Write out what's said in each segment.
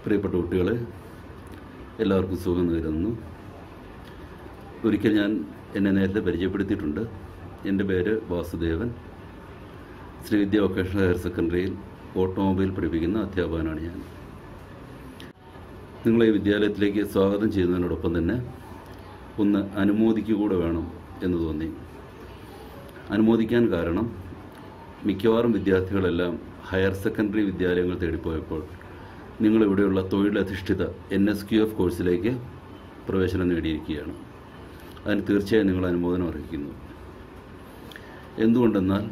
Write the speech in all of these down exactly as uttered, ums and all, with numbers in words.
പ്രിയപ്പെട്ട കുട്ടികളെ, എല്ലാവർക്കും സുഖം നേരുന്നു. ഒരിക്കൽ ഞാൻ എന്നെ നേരത്തെ പരിചയപ്പെടുത്തിയിട്ടുണ്ട്. എൻ്റെ പേര് വാസുദേവൻ. ശ്രീവിദ്യ വൊക്കേഷണൽ ഹയർ സെക്കൻഡറിയിൽ ഓട്ടോമൊബൈൽ പഠിപ്പിക്കുന്ന അധ്യാപകനാണ് ഞാൻ. നിങ്ങളെ ഈ വിദ്യാലയത്തിലേക്ക് സ്വാഗതം ചെയ്യുന്നതിനോടൊപ്പം തന്നെ ഒന്ന് അനുമോദിക്കുക വേണം എന്ന് തോന്നി. അനുമോദിക്കാൻ കാരണം, മിക്കവാറും വിദ്യാർത്ഥികളെല്ലാം ഹയർ സെക്കൻഡറി വിദ്യാലയങ്ങൾ തേടിപ്പോയപ്പോൾ നിങ്ങളിവിടെയുള്ള തൊഴിലധിഷ്ഠിത എൻ എസ് ക്യു എഫ് കോഴ്സിലേക്ക് പ്രവേശനം നേടിയിരിക്കുകയാണ്. അതിന് തീർച്ചയായും നിങ്ങൾ അനുമോദനം അർഹിക്കുന്നു. എന്തുകൊണ്ടെന്നാൽ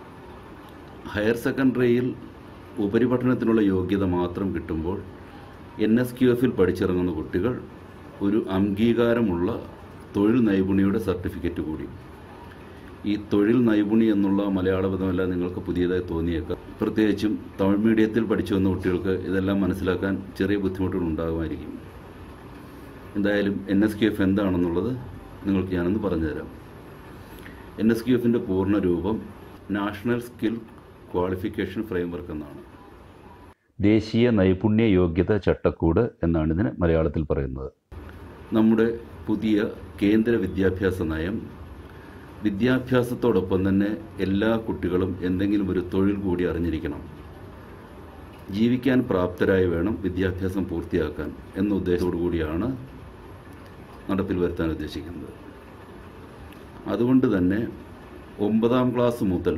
ഹയർ സെക്കൻഡറിയിൽ ഉപരിപഠനത്തിനുള്ള യോഗ്യത മാത്രം കിട്ടുമ്പോൾ എൻ എസ് ക്യു എഫിൽ പഠിച്ചിറങ്ങുന്ന കുട്ടികൾ ഒരു അംഗീകാരമുള്ള തൊഴിൽ നൈപുണിയുടെ സർട്ടിഫിക്കറ്റ് കൂടി. ഈ തൊഴിൽ നൈപുണി എന്നുള്ള മലയാള പദമല്ല നിങ്ങൾക്ക് പുതിയതായി തോന്നിയേക്കാം. പ്രത്യേകിച്ചും തമിഴ് മീഡിയത്തിൽ പഠിച്ചു വന്ന കുട്ടികൾക്ക് ഇതെല്ലാം മനസ്സിലാക്കാൻ ചെറിയ ബുദ്ധിമുട്ടുകൾ ഉണ്ടാകുമായിരിക്കും. എന്തായാലും എൻ എസ് ക്യു എഫ് എന്താണെന്നുള്ളത് നിങ്ങൾക്ക് ഞാനൊന്ന് പറഞ്ഞുതരാം. എൻ എസ് ക്യു എഫിൻ്റെ പൂർണ്ണ രൂപം നാഷണൽ സ്കിൽ ക്വാളിഫിക്കേഷൻ ഫ്രെയിംവർക്ക് എന്നാണ്. ദേശീയ നൈപുണ്യ യോഗ്യത ചട്ടക്കൂട് എന്നാണ് ഇതിന് മലയാളത്തിൽ പറയുന്നത്. നമ്മുടെ പുതിയ കേന്ദ്ര വിദ്യാഭ്യാസ നയം വിദ്യാഭ്യാസത്തോടൊപ്പം തന്നെ എല്ലാ കുട്ടികളും എന്തെങ്കിലും ഒരു തൊഴിൽ കൂടി അറിഞ്ഞിരിക്കണം, ജീവിക്കാൻ പ്രാപ്തരായി വേണം വിദ്യാഭ്യാസം പൂർത്തിയാക്കാൻ എന്ന ഉദ്ദേശത്തോടു കൂടിയാണ് നടപ്പിൽ വരുത്താൻ ഉദ്ദേശിക്കുന്നത്. അതുകൊണ്ട് തന്നെ ഒമ്പതാം ക്ലാസ് മുതൽ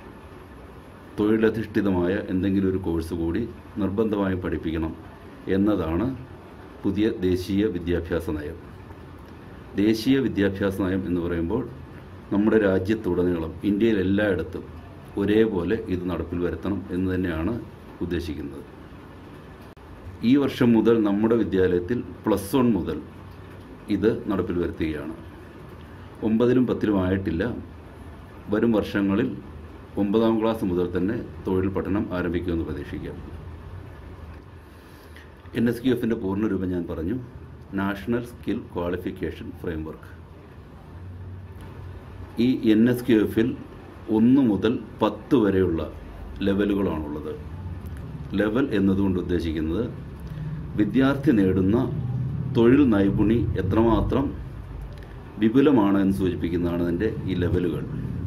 തൊഴിലധിഷ്ഠിതമായ എന്തെങ്കിലും ഒരു കോഴ്സ് കൂടി നിർബന്ധമായും പഠിപ്പിക്കണം എന്നതാണ് പുതിയ ദേശീയ വിദ്യാഭ്യാസ നയം. ദേശീയ വിദ്യാഭ്യാസ നയം എന്ന് പറയുമ്പോൾ നമ്മുടെ രാജ്യത്തുടനീളം ഇന്ത്യയിൽ എല്ലായിടത്തും ഒരേപോലെ ഇത് നടപ്പിൽ വരുത്തണം എന്ന് തന്നെയാണ് ഉദ്ദേശിക്കുന്നത്. ഈ വർഷം മുതൽ നമ്മുടെ വിദ്യാലയത്തിൽ പ്ലസ് വൺ മുതൽ ഇത് നടപ്പിൽ വരുത്തുകയാണ്. ഒമ്പതിലും പത്തിലും ആയിട്ടില്ല. വരും വർഷങ്ങളിൽ ഒമ്പതാം ക്ലാസ് മുതൽ തന്നെ തൊഴിൽ പഠനം ആരംഭിക്കുമെന്ന് പ്രതീക്ഷിക്കാം. എൻ എസ് ക്യു എഫിൻ്റെ പൂർണ്ണരൂപം ഞാൻ പറഞ്ഞു. National skill qualification framework. ഈ എൻ എസ് ക്യു എഫിൽ ഒന്ന് മുതൽ പത്ത് വരെയുള്ള ലെവലുകളാണുള്ളത്. ലെവൽ എന്നതുകൊണ്ട് ഉദ്ദേശിക്കുന്നത് വിദ്യാർത്ഥി നേടുന്ന തൊഴിൽ നൈപുണി എത്രമാത്രം വിപുലമാണ് എന്ന് സൂചിപ്പിക്കുന്നതാണ് അതിൻ്റെ ഈ ലെവലുകൾ.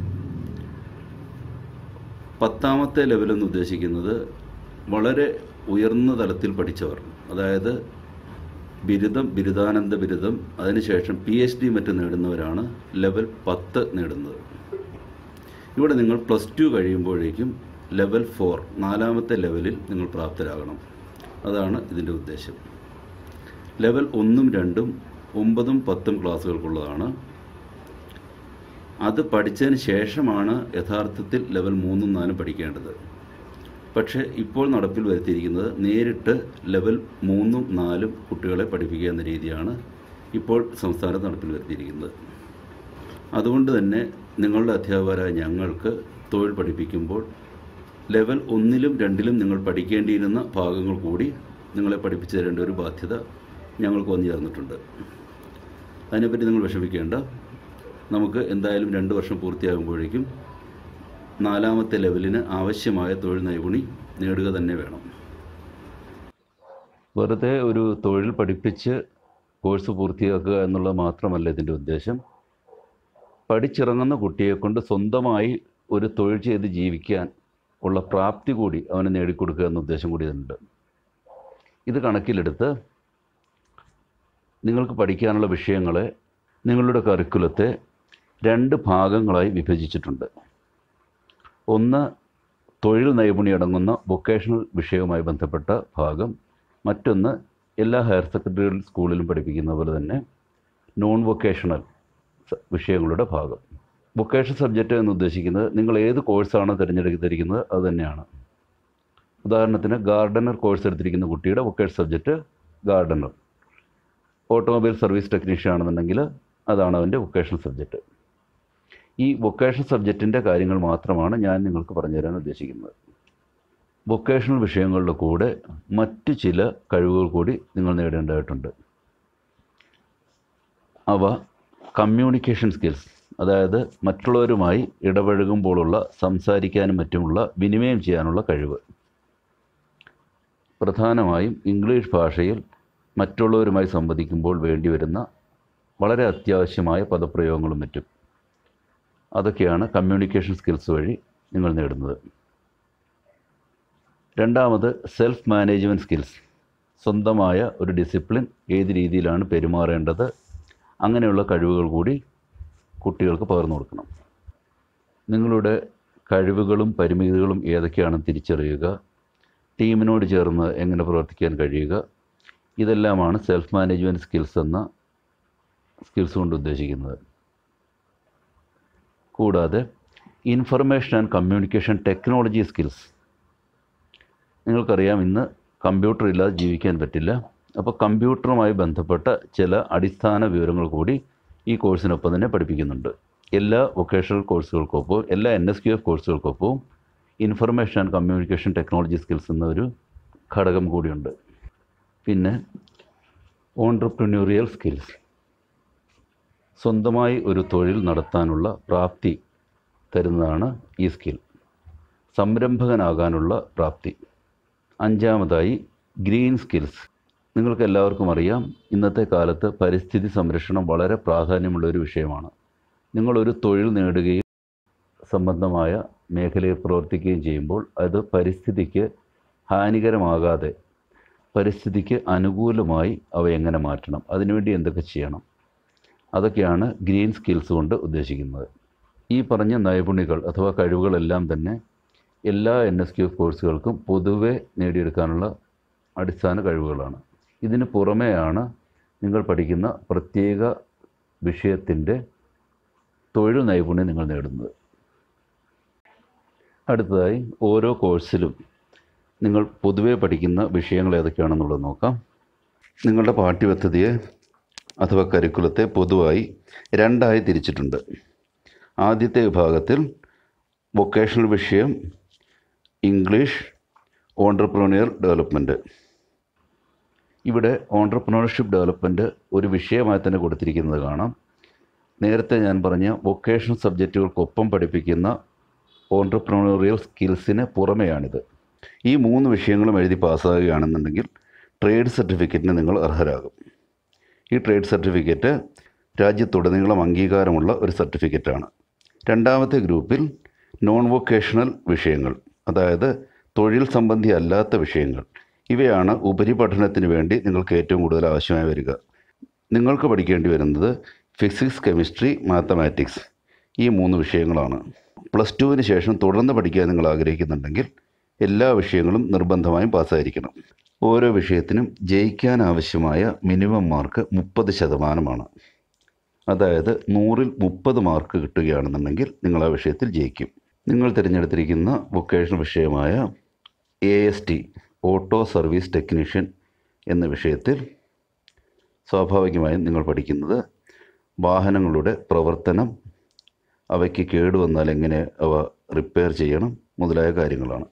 പത്താമത്തെ ലെവലെന്ന് ഉദ്ദേശിക്കുന്നത് വളരെ ഉയർന്ന തലത്തിൽ പഠിച്ചവർ, അതായത് ബിരുദം, ബിരുദാനന്ത ബിരുദം, അതിനുശേഷം പി എച്ച് ഡി മറ്റും നേടുന്നവരാണ് ലെവൽ പത്ത് നേടുന്നത്. ഇവിടെ നിങ്ങൾ പ്ലസ് ടു കഴിയുമ്പോഴേക്കും ലെവൽ ഫോർ, നാലാമത്തെ ലെവലിൽ നിങ്ങൾ പ്രാപ്തരാകണം. അതാണ് ഇതിൻ്റെ ഉദ്ദേശം. ലെവൽ ഒന്നും രണ്ടും ഒമ്പതും പത്തും ക്ലാസ്സുകൾക്കുള്ളതാണ്. അത് പഠിച്ചതിന് ശേഷമാണ് യഥാർത്ഥത്തിൽ ലെവൽ മൂന്നും നാലും പഠിക്കേണ്ടത്. പക്ഷേ ഇപ്പോൾ നടപ്പിൽ വരുത്തിയിരിക്കുന്നത് നേരിട്ട് ലെവൽ മൂന്നും നാലും കുട്ടികളെ പഠിപ്പിക്കുക എന്ന രീതിയാണ് ഇപ്പോൾ സംസ്ഥാനത്ത് നടപ്പിൽ വരുത്തിയിരിക്കുന്നത്. അതുകൊണ്ട് തന്നെ നിങ്ങളുടെ അധ്യാപകരായ ഞങ്ങൾക്ക് തൊഴിൽ പഠിപ്പിക്കുമ്പോൾ ലെവൽ ഒന്നിലും രണ്ടിലും നിങ്ങൾ പഠിക്കേണ്ടിയിരുന്ന ഭാഗങ്ങൾ കൂടി നിങ്ങളെ പഠിപ്പിച്ചു തരേണ്ട ഒരു ബാധ്യത ഞങ്ങൾക്ക് വന്നു ചേർന്നിട്ടുണ്ട്. അതിനെപ്പറ്റി നിങ്ങൾ വിഷമിക്കേണ്ട. നമുക്ക് എന്തായാലും രണ്ട് വർഷം പൂർത്തിയാകുമ്പോഴേക്കും നാലാമത്തെ ലെവലിന് ആവശ്യമായ തൊഴിൽ നൈപുണി നേടുക തന്നെ വേണം. വെറുതെ ഒരു തൊഴിൽ പഠിപ്പിച്ച് കോഴ്സ് പൂർത്തിയാക്കുക എന്നുള്ളത് മാത്രമല്ല ഇതിൻ്റെ ഉദ്ദേശം. പഠിച്ചിറങ്ങുന്ന കുട്ടിയെക്കൊണ്ട് സ്വന്തമായി ഒരു തൊഴിൽ ചെയ്ത് ജീവിക്കാൻ ഉള്ള പ്രാപ്തി കൂടി അവന് നേടിക്കൊടുക്കുക എന്ന ഉദ്ദേശം കൂടി ഉണ്ട്. ഇത് കണക്കിലെടുത്ത് നിങ്ങൾക്ക് പഠിക്കാനുള്ള വിഷയങ്ങളെ നിങ്ങളുടെ കറിക്കുലത്തെ രണ്ട് ഭാഗങ്ങളായി വിഭജിച്ചിട്ടുണ്ട്. ഒന്ന് തൊഴിൽ നൈപുണ്യം അടങ്ങുന്ന വൊക്കേഷണൽ വിഷയവുമായി ബന്ധപ്പെട്ട ഭാഗം, മറ്റൊന്ന് എല്ലാ ഹയർ സെക്കൻഡറി സ്കൂളിലും പഠിപ്പിക്കുന്ന പോലെ തന്നെ നോൺ വൊക്കേഷണൽ വിഷയങ്ങളുടെ ഭാഗം. വൊക്കേഷണൽ സബ്ജക്റ്റ് എന്ന് ഉദ്ദേശിക്കുന്നത് നിങ്ങൾ ഏത് കോഴ്സാണ് തിരഞ്ഞെടുത്തിരിക്കുന്നത് അത് തന്നെയാണ്. ഉദാഹരണത്തിന് ഗാർഡനർ കോഴ്സ് എടുത്തിരിക്കുന്ന കുട്ടിയുടെ vocational subject gardener. Automobile service technician ആണെന്നുണ്ടെങ്കിൽ അതാണ് അവൻ്റെ വൊക്കേഷണൽ സബ്ജക്റ്റ്. ഈ വൊക്കേഷണൽ സബ്ജക്റ്റിൻ്റെ കാര്യങ്ങൾ മാത്രമാണ് ഞാൻ നിങ്ങൾക്ക് പറഞ്ഞു തരാൻ ഉദ്ദേശിക്കുന്നത്. വൊക്കേഷണൽ വിഷയങ്ങളുടെ കൂടെ മറ്റു ചില കഴിവുകൾ കൂടി നിങ്ങൾ നേടേണ്ടതായിട്ടുണ്ട്. അവ കമ്മ്യൂണിക്കേഷൻ സ്കിൽസ്, അതായത് മറ്റുള്ളവരുമായി ഇടപഴകുമ്പോഴുള്ള സംസാരിക്കാനും മറ്റുമുള്ള വിനിമയം ചെയ്യാനുള്ള കഴിവ്. പ്രധാനമായും ഇംഗ്ലീഷ് ഭാഷയിൽ മറ്റുള്ളവരുമായി സംവദിക്കുമ്പോൾ വേണ്ടിവരുന്ന വളരെ അത്യാവശ്യമായ പദപ്രയോഗങ്ങളും മറ്റും. അതൊക്കെയാണ് കമ്മ്യൂണിക്കേഷൻ സ്കിൽസ് വഴി നിങ്ങൾ നേടുന്നത്. രണ്ടാമത് സെൽഫ് മാനേജ്മെൻറ്റ് സ്കിൽസ്. സ്വന്തമായ ഒരു ഡിസിപ്ലിൻ, ഏത് രീതിയിലാണ് പെരുമാറേണ്ടത്, അങ്ങനെയുള്ള കഴിവുകൾ കൂടി കുട്ടികൾക്ക് പകർന്നു കൊടുക്കണം. നിങ്ങളുടെ കഴിവുകളും പരിമിതികളും ഏതൊക്കെയാണെന്ന് തിരിച്ചറിയുക, ടീമിനോട് ചേർന്ന് എങ്ങനെ പ്രവർത്തിക്കാൻ കഴിയുക, ഇതെല്ലാമാണ് സെൽഫ് മാനേജ്മെൻറ്റ് സ്കിൽസ് എന്ന സ്കിൽസ് കൊണ്ട് ഉദ്ദേശിക്കുന്നത്. കൂടാതെ information and communication technology skills. നിങ്ങൾക്കറിയാം, ഇന്ന് കമ്പ്യൂട്ടർ ഇല്ലാതെ ജീവിക്കാൻ പറ്റില്ല. അപ്പോൾ കമ്പ്യൂട്ടറുമായി ബന്ധപ്പെട്ട ചില അടിസ്ഥാന വിവരങ്ങൾ കൂടി ഈ കോഴ്സിനൊപ്പം തന്നെ പഠിപ്പിക്കുന്നുണ്ട്. എല്ലാ വൊക്കേഷണൽ കോഴ്സുകൾക്കൊപ്പവും എല്ലാ എൻ എസ് ക്യു എഫ് കോഴ്സുകൾക്കൊപ്പവും information and communication technology skills എന്നൊരു ഘടകം കൂടിയുണ്ട്. പിന്നെ ഓൺട്രപ്രന്യൂറിയൽ സ്കിൽസ്. സ്വന്തമായി ഒരു തൊഴിൽ നടത്താനുള്ള പ്രാപ്തി തരുന്നതാണ് ഈ സ്കിൽ. സംരംഭകനാകാനുള്ള പ്രാപ്തി. അഞ്ചാമതായി ഗ്രീൻ സ്കിൽസ്. നിങ്ങൾക്ക് എല്ലാവർക്കും അറിയാം, ഇന്നത്തെ കാലത്ത് പരിസ്ഥിതി സംരക്ഷണം വളരെ പ്രാധാന്യമുള്ള ഒരു വിഷയമാണ്. നിങ്ങളൊരു തൊഴിൽ നേടുകയും സംബന്ധമായ മേഖലയിൽ പ്രവർത്തിക്കുകയും ചെയ്യുമ്പോൾ അത് പരിസ്ഥിതിക്ക് ഹാനികരമാകാതെ പരിസ്ഥിതിക്ക് അനുകൂലമായി അവ എങ്ങനെ മാറ്റണം, അതിനുവേണ്ടി എന്തൊക്കെ ചെയ്യണം, അതൊക്കെയാണ് ഗ്രീൻ സ്കിൽസ് കൊണ്ട് ഉദ്ദേശിക്കുന്നത്. ഈ പറഞ്ഞ നൈപുണ്യങ്ങൾ അഥവാ കഴിവുകളെല്ലാം തന്നെ എല്ലാ എൻ എസ് ക്യു എഫ് കോഴ്സുകൾക്കും പൊതുവെ നേടിയെടുക്കാനുള്ള അടിസ്ഥാന കഴിവുകളാണ്. ഇതിന് പുറമെയാണ് നിങ്ങൾ പഠിക്കുന്ന പ്രത്യേക വിഷയത്തിൻ്റെ തൊഴിൽ നൈപുണ്യം നിങ്ങൾ നേടുന്നത്. അടുത്തതായി ഓരോ കോഴ്സിലും നിങ്ങൾ പൊതുവെ പഠിക്കുന്ന വിഷയങ്ങൾ ഏതൊക്കെയാണെന്നുള്ളത് നോക്കാം. നിങ്ങളുടെ പാഠ്യപദ്ധതിയെ അഥവാ കരിക്കുലത്തെ പൊതുവായി രണ്ടായി തിരിച്ചിട്ടുണ്ട്. ആദ്യത്തെ വിഭാഗത്തിൽ വൊക്കേഷണൽ വിഷയം, ഇംഗ്ലീഷ്, ഓൺട്രപ്രന്യൂറിയൽ ഡെവലപ്മെൻറ്റ്. ഇവിടെ ഓൺട്രപ്രന്യൂർഷിപ്പ് ഡെവലപ്മെൻറ്റ് ഒരു വിഷയമായി തന്നെ കൊടുത്തിരിക്കുന്നത് കാണാം. നേരത്തെ ഞാൻ പറഞ്ഞ വൊക്കേഷണൽ സബ്ജക്റ്റുകൾക്കൊപ്പം പഠിപ്പിക്കുന്ന ഓൺട്രപ്രന്യൂറിയൽ സ്കിൽസിന് പുറമെയാണിത്. ഈ മൂന്ന് വിഷയങ്ങളും എഴുതി പാസ്സാകുകയാണെന്നുണ്ടെങ്കിൽ ട്രേഡ് സർട്ടിഫിക്കറ്റിന് നിങ്ങൾ അർഹരാകും. ഈ ട്രേഡ് സർട്ടിഫിക്കറ്റ് രാജ്യത്തുടനീളം അംഗീകാരമുള്ള ഒരു സർട്ടിഫിക്കറ്റാണ്. രണ്ടാമത്തെ ഗ്രൂപ്പിൽ നോൺ വൊക്കേഷണൽ വിഷയങ്ങൾ, അതായത് തൊഴിൽ സംബന്ധി അല്ലാത്ത വിഷയങ്ങൾ, ഇവയാണ് ഉപരിപഠനത്തിന് വേണ്ടി നിങ്ങൾക്ക് ഏറ്റവും കൂടുതൽ ആവശ്യമായി വരിക. നിങ്ങൾക്ക് പഠിക്കേണ്ടി വരുന്നത് ഫിസിക്സ്, കെമിസ്ട്രി, മാത്തമാറ്റിക്സ്, ഈ മൂന്ന് വിഷയങ്ങളാണ്. പ്ലസ് ടുവിന് ശേഷം തുടർന്ന് പഠിക്കാൻ നിങ്ങൾ ആഗ്രഹിക്കുന്നുണ്ടെങ്കിൽ എല്ലാ വിഷയങ്ങളും നിർബന്ധമായും പാസ്സായിരിക്കണം. ഓരോ വിഷയത്തിനും ജയിക്കാൻ ആവശ്യമായ മിനിമം മാർക്ക് മുപ്പത് ശതമാനമാണ്. അതായത് നൂറിൽ മുപ്പത് മാർക്ക് കിട്ടുകയാണെന്നുണ്ടെങ്കിൽ നിങ്ങൾ ആ വിഷയത്തിൽ ജയിക്കും. നിങ്ങൾ തിരഞ്ഞെടുത്തിരിക്കുന്ന വൊക്കേഷണൽ വിഷയമായ A S T, auto service technician എന്ന വിഷയത്തിൽ സ്വാഭാവികമായും നിങ്ങൾ പഠിക്കുന്നത് വാഹനങ്ങളുടെ പ്രവർത്തനം, അവയ്ക്ക് കേടുവന്നാൽ എങ്ങനെ അവ റിപ്പയർ ചെയ്യണം മുതലായ കാര്യങ്ങളാണ്.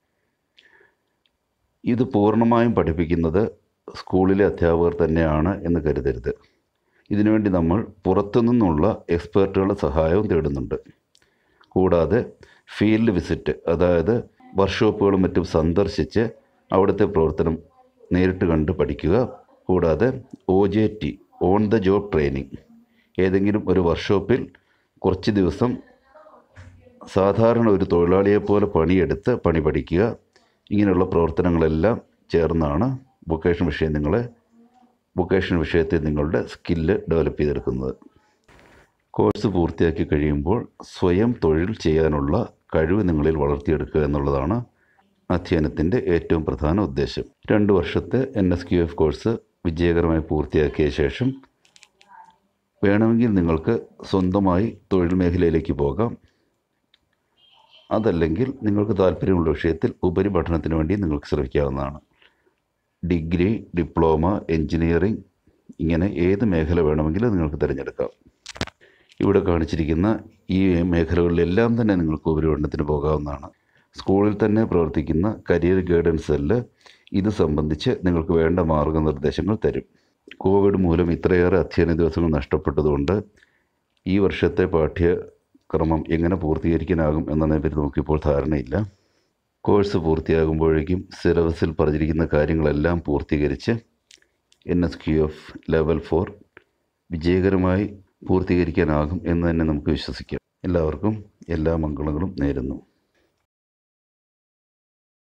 ഇത് പൂർണ്ണമായും പഠിപ്പിക്കുന്നത് സ്കൂളിലെ അധ്യാപകർ തന്നെയാണ് എന്ന് കരുതരുത്. ഇതിനുവേണ്ടി നമ്മൾ പുറത്തുനിന്നുള്ള എക്സ്പേർട്ടുകളുടെ സഹായവും തേടുന്നുണ്ട്. കൂടാതെ ഫീൽഡ് വിസിറ്റ്, അതായത് വർക്ക്ഷോപ്പുകളും മറ്റും സന്ദർശിച്ച് അവിടുത്തെ പ്രവർത്തനം നേരിട്ട് കണ്ട് പഠിക്കുക. കൂടാതെ O J T, on the job training, ഏതെങ്കിലും ഒരു വർക്ക്ഷോപ്പിൽ കുറച്ച് ദിവസം സാധാരണ ഒരു തൊഴിലാളിയെപ്പോലെ പണിയെടുത്ത് പണി പഠിക്കുക. ഇങ്ങനെയുള്ള പ്രവർത്തനങ്ങളെല്ലാം ചേർന്നാണ് വൊക്കേഷൻ വിഷയം നിങ്ങളെ വൊക്കേഷൻ വിഷയത്തിൽ നിങ്ങളുടെ സ്കില്ല് ഡെവലപ്പ് ചെയ്തെടുക്കുന്നത്. കോഴ്സ് പൂർത്തിയാക്കി കഴിയുമ്പോൾ സ്വയം തൊഴിൽ ചെയ്യാനുള്ള കഴിവ് നിങ്ങളിൽ വളർത്തിയെടുക്കുക എന്നുള്ളതാണ് അധ്യയനത്തിൻ്റെ ഏറ്റവും പ്രധാന ഉദ്ദേശം. രണ്ട് വർഷത്തെ N S Q F course വിജയകരമായി പൂർത്തിയാക്കിയ ശേഷം വേണമെങ്കിൽ നിങ്ങൾക്ക് സ്വന്തമായി തൊഴിൽ മേഖലയിലേക്ക് പോകാം. അതല്ലെങ്കിൽ നിങ്ങൾക്ക് താല്പര്യമുള്ള വിഷയത്തിൽ ഉപരിപഠനത്തിന് വേണ്ടി നിങ്ങൾക്ക് ശ്രമിക്കാവുന്നതാണ്. ഡിഗ്രി, ഡിപ്ലോമ, എൻജിനീയറിംഗ്, ഇങ്ങനെ ഏത് മേഖല വേണമെങ്കിലും നിങ്ങൾക്ക് തിരഞ്ഞെടുക്കാം. ഇവിടെ കാണിച്ചിരിക്കുന്ന ഈ മേഖലകളിലെല്ലാം തന്നെ നിങ്ങൾക്ക് ഉപരിപഠനത്തിന് പോകാവുന്നതാണ്. സ്കൂളിൽ തന്നെ പ്രവർത്തിക്കുന്ന കരിയർ ഗൈഡൻസ് സെല്ല് ഇത് സംബന്ധിച്ച് നിങ്ങൾക്ക് വേണ്ട മാർഗനിർദ്ദേശങ്ങൾ തരും. കോവിഡ് മൂലം ഇത്രയേറെ അധ്യയന ദിവസങ്ങൾ നഷ്ടപ്പെട്ടതുകൊണ്ട് ഈ വർഷത്തെ പാഠ്യക്രമം എങ്ങനെ പൂർത്തീകരിക്കാനാകും എന്നതിനെപ്പറ്റി നമുക്കിപ്പോൾ ധാരണയില്ല. കോഴ്സ് പൂർത്തിയാകുമ്പോഴേക്കും സിലബസിൽ പറഞ്ഞിരിക്കുന്ന കാര്യങ്ങളെല്ലാം പൂർത്തീകരിച്ച് N S Q F level four വിജയകരമായി പൂർത്തീകരിക്കാനാകും എന്ന് തന്നെ നമുക്ക് വിശ്വസിക്കാം. എല്ലാവർക്കും എല്ലാ മംഗളങ്ങളും നേരുന്നു.